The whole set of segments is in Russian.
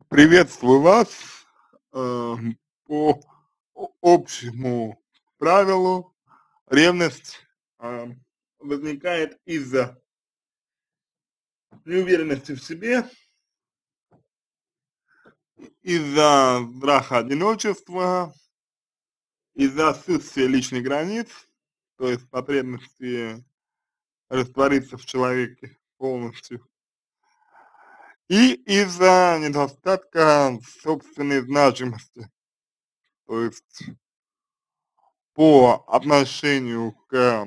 Приветствую вас. По общему правилу ревность э, возникает из-за неуверенности в себе, из-за страха одиночества, из-за отсутствия личных границ, то есть потребности раствориться в человеке полностью, и из-за недостатка собственной значимости, то есть по отношению к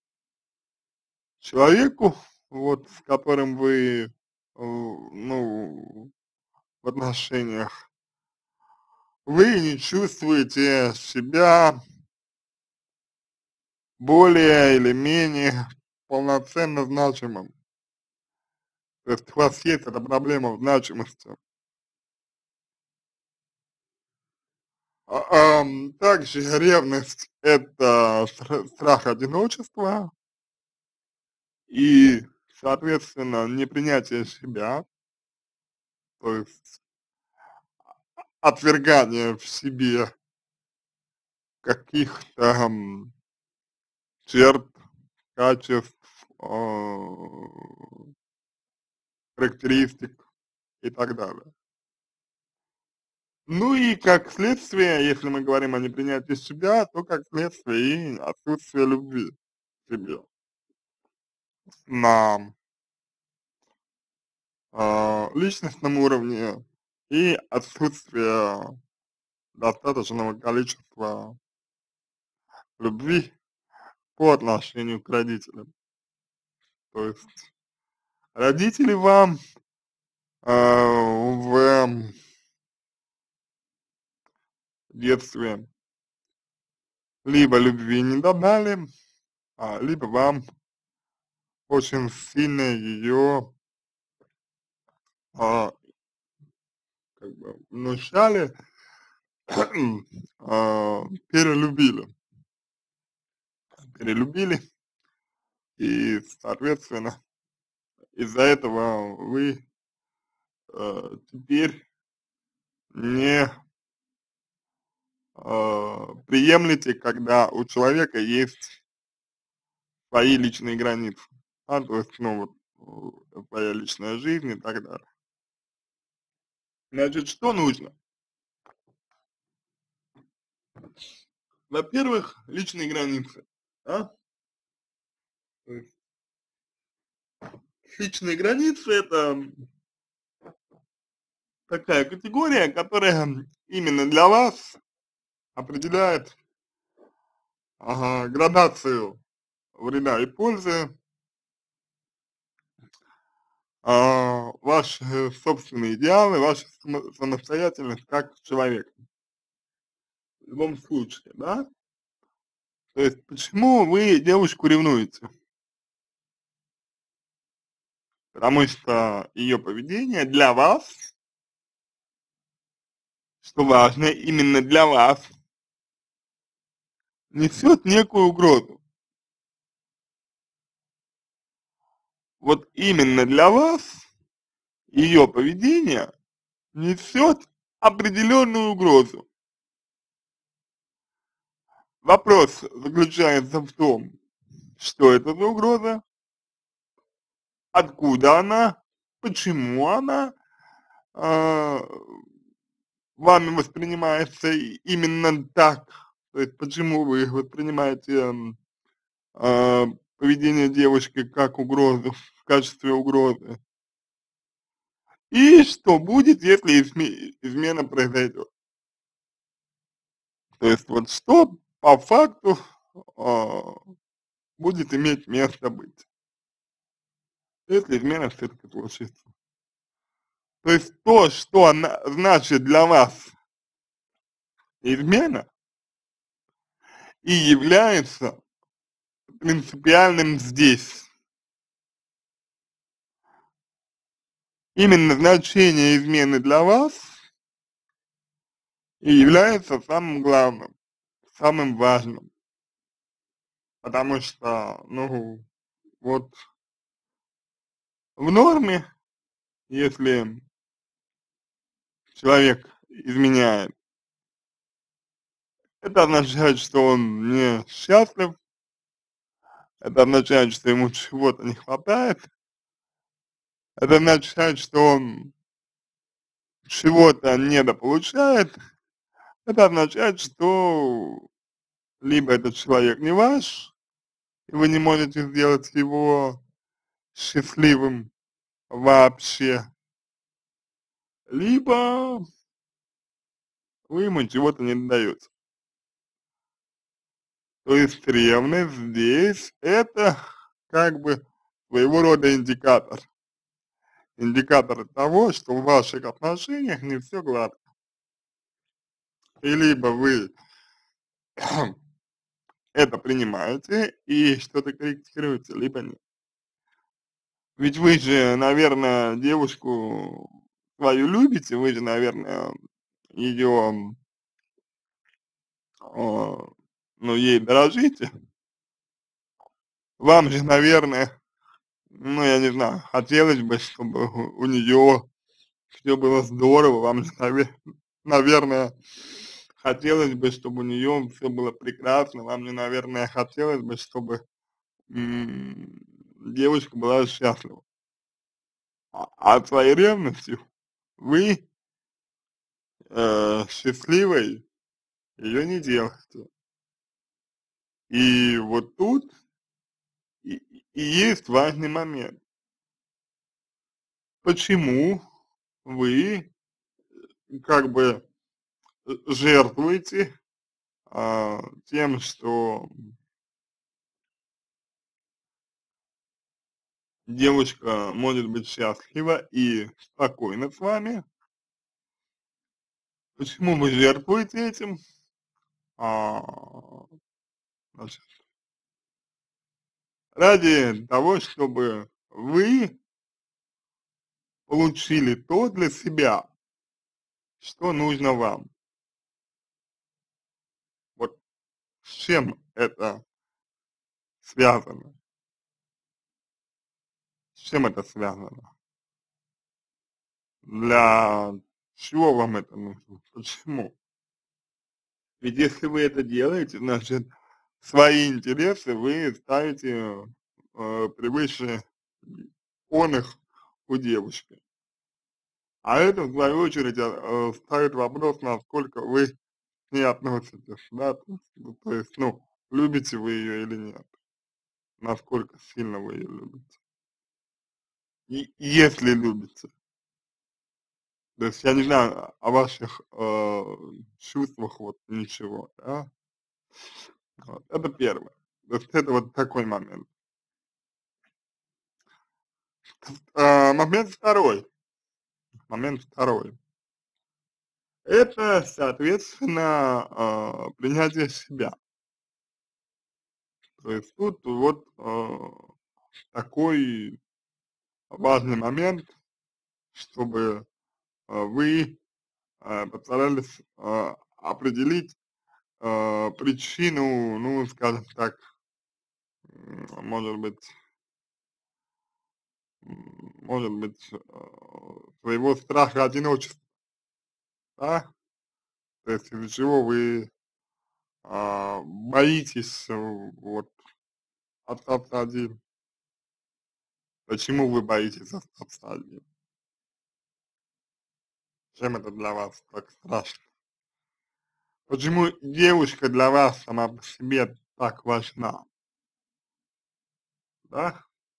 человеку, вот, с которым вы, ну, в отношениях, вы не чувствуете себя более или менее полноценно значимым. То есть у вас есть эта проблема в значимости. Также ревность — это страх одиночества и, соответственно, непринятие себя, то есть отвергание в себе каких-то черт, качеств, характеристик и так далее. Ну и как следствие, если мы говорим о непринятии себя, то как следствие и отсутствие любви к себе на личностном уровне и отсутствие достаточного количества любви по отношению к родителям. То есть родители вам в детстве либо любви не додали, либо вам очень сильно ее а, как бы внушали, перелюбили, перелюбили, и, соответственно, из-за этого вы теперь не приемлете, когда у человека есть свои личные границы, то есть, ну, вот, своя личная жизнь и так далее. Значит, что нужно? Во-первых, личные границы, да? То есть личные границы — это такая категория, которая именно для вас определяет градацию вреда и пользы, ваши собственные идеалы, ваша самостоятельность как человека. В любом случае, да? То есть почему вы девушку ревнуете? Потому что ее поведение для вас, что важно, именно для вас, несет некую угрозу. Вот именно для вас ее поведение несет определенную угрозу. Вопрос заключается в том, что это за угроза, откуда она, почему она э, вами воспринимается именно так, то есть почему вы воспринимаете э, поведение девушки как угрозу, в качестве угрозы, и что будет, если измена произойдет. То есть вот что по факту э, будет иметь место быть, если измена все-таки случится. То есть то, что она значит для вас измена, и является принципиальным здесь. Именно значение измены для вас и является самым главным, самым важным. Потому что, ну, вот в норме, если человек изменяет, это означает, что он не счастлив, это означает, что ему чего-то не хватает, это означает, что он чего-то недополучает, это означает, что либо этот человек не ваш, и вы не можете сделать его счастливым вообще, либо вы ему чего-то не даете. То есть ревность здесь это как бы своего рода индикатор. Индикатор того, что в ваших отношениях не все гладко. И либо вы это принимаете и что-то корректируете, либо нет. Ведь вы же, наверное, девушку свою любите, вы же, наверное, ее, ну, ей дорожите. Вам же, наверное, ну, я не знаю, хотелось бы, чтобы у нее все было здорово, вам же, наверное, хотелось бы, чтобы у нее все было прекрасно, вам же, наверное, хотелось бы, чтобы м, девушка была счастлива. А своей ревностью вы счастливой ее не делаете. И вот тут и, и есть важный момент. Почему вы как бы жертвуете тем, что девушка может быть счастлива и спокойна с вами. Почему вы жертвуете этим? А, значит, ради того, чтобы вы получили то для себя, что нужно вам. Вот с чем это связано? С чем это связано? Для чего вам это нужно? Почему? Ведь если вы это делаете, значит, свои интересы вы ставите превыше их у девушки. А это, в свою очередь, ставит вопрос, насколько вы к ней относитесь, да, то есть, ну, любите вы ее или нет, насколько сильно вы ее любите. И если любите, то есть я не знаю о ваших чувствах вот ничего, да, вот, это первое. То есть это вот такой момент. Момент второй. Момент второй. Это, соответственно, принятие себя. То есть тут вот такой важный момент, чтобы вы постарались определить причину, ну, скажем так, может быть, может быть, своего страха одиночества, да? То есть из-за чего вы боитесь вот остаться один. Почему вы боитесь остаться один? Чем это для вас так страшно? Почему девушка для вас сама по себе так важна, да?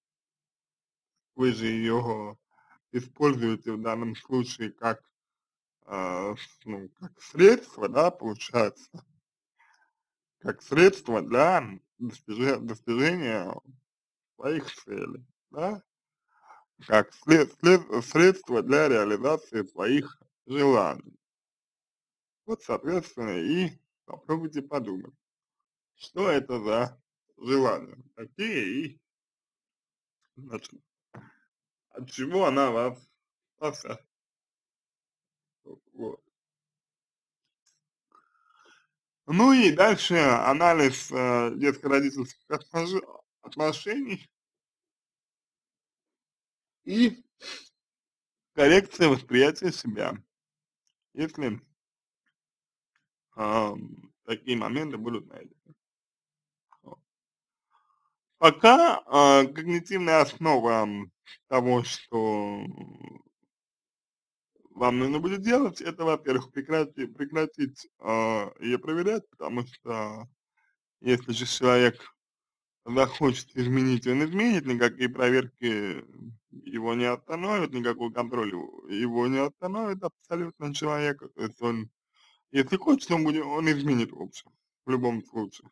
Вы же ее используете в данном случае как, ну, как средство, да, получается, как средство для достижения своих целей, да, как средство для реализации своих желаний. Вот, соответственно, и попробуйте подумать, что это за желания такие и, значит, от чего она вас спасает. Вот. Ну и дальше анализ детско-родительских отношений и коррекция восприятия себя. если такие моменты будут найдены. Вот. Пока когнитивная основа того, что вам нужно будет делать, это, во-первых, прекратить ее проверять, потому что если же человек захочет изменить, он изменит, никакие проверки его не остановят, никакой контроль его не остановит абсолютно человека. То есть он, если хочет, он изменит в общем, в любом случае.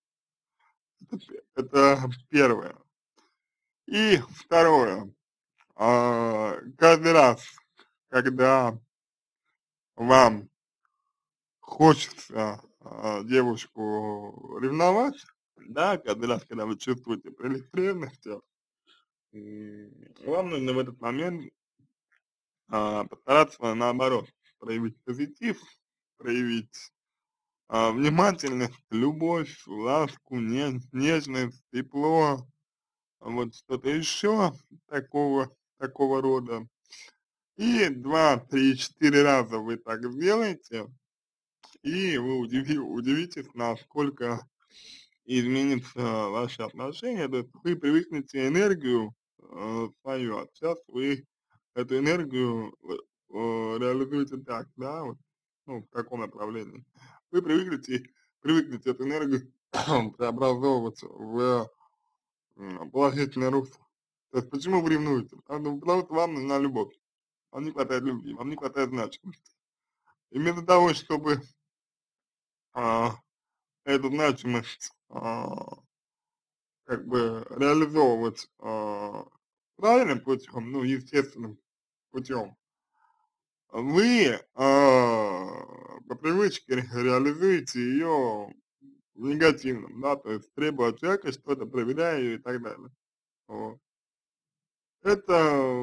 Это первое. И второе. Каждый раз, когда вам хочется девушку ревновать, да, каждый раз, когда вы чувствуете прилив ревности, вам нужно в этот момент постараться наоборот проявить позитив, проявить внимательность, любовь, ласку, нежность, тепло, вот что-то еще такого рода. И 2, 3, 4 раза вы так сделаете, и вы удивитесь, насколько изменится ваши отношения, то есть вы привыкнете энергию свою, а сейчас вы эту энергию реализуете так, да, вот, ну, в таком направлении. Вы привыкнете эту энергию преобразовывать в положительное русло. То есть почему вы ревнуете? Потому что вам нужна любовь, вам не хватает любви, вам не хватает значимости. И вместо того, чтобы а, эту значимость как бы реализовывать правильным путем, ну, естественным путем, вы по привычке реализуете ее в негативном, да, то есть требуя от человека что-то, проверяя ее и так далее. Вот. Это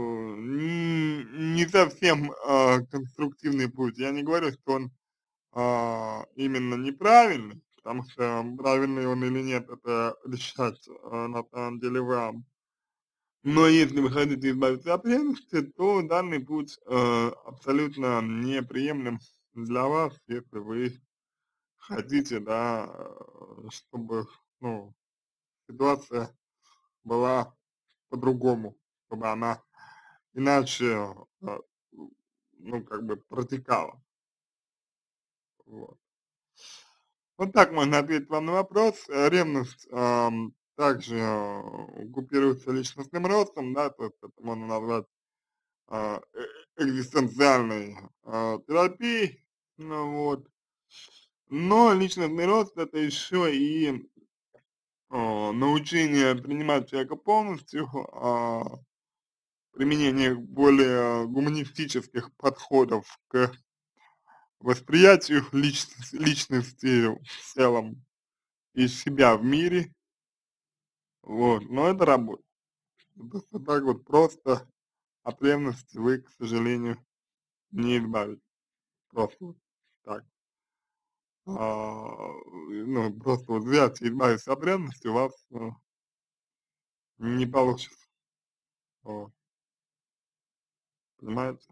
не совсем конструктивный путь. Я не говорю, что он именно неправильный, потому что правильный он или нет, это решать на самом деле вам. Но если вы хотите избавиться от ревности, то данный путь абсолютно неприемлем для вас, если вы хотите, да, чтобы, ну, ситуация была по-другому, чтобы она иначе, э, ну, как бы протекала. Вот. Вот так можно ответить вам на вопрос. Ревность также группируется личностным ростом, да, то есть это можно назвать экзистенциальной терапией, ну вот. Но личностный рост это еще и научение принимать человека полностью, применение более гуманистических подходов к восприятию личности в целом и себя в мире, вот, но это работа. То есть вот так вот просто от ревности вы, к сожалению, не избавитесь. Просто вот так. Ну, просто вот взять и избавиться от ревности у вас не получится. Вот, понимаете?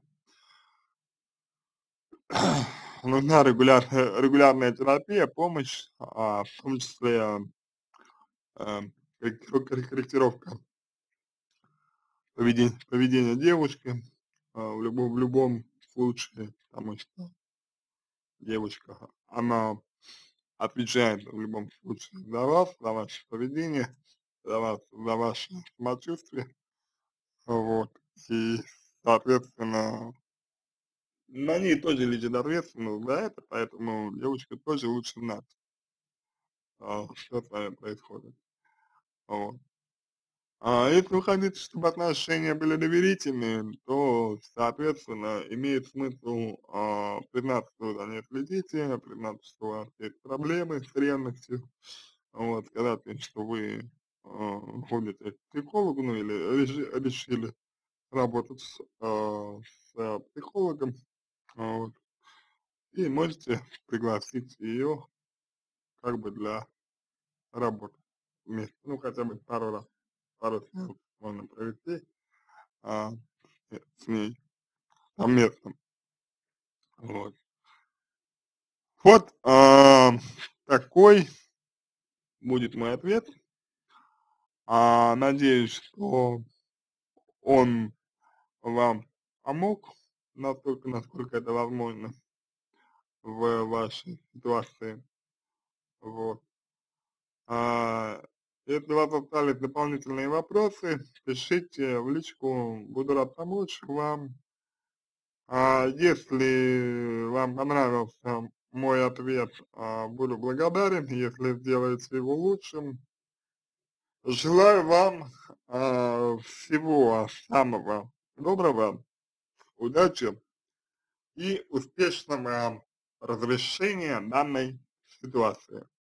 Нужна регулярная терапия, помощь, в том числе а, корректировка поведения девушки в любом случае, потому что девушка, она отвечает в любом случае за вас, за ваше поведение, за ваше самочувствие, вот, и, соответственно, на ней тоже лежит ответственность за это, поэтому девушке тоже лучше знать, что с вами происходит, вот. Если вы хотите, чтобы отношения были доверительные, то, соответственно, имеет смысл признаться, что вы за ней следите, признаться, что у вас есть проблемы с ревностью, вот, сказать ей, что вы ходите к психологу, ну, или решили работать с психологом, вот, и можете пригласить ее как бы для работы вместе, ну, хотя бы пару раз, пару сеансов можно провести а, с ней совместно, вот. Вот, такой будет мой ответ. Надеюсь, что он вам помог настолько, насколько это возможно в вашей ситуации. Вот. А, Если у вас остались дополнительные вопросы, пишите в личку, буду рад помочь вам. Если вам понравился мой ответ, буду благодарен, если сделаете его лучшим. Желаю вам всего самого доброго, удачи и успешного разрешения данной ситуации.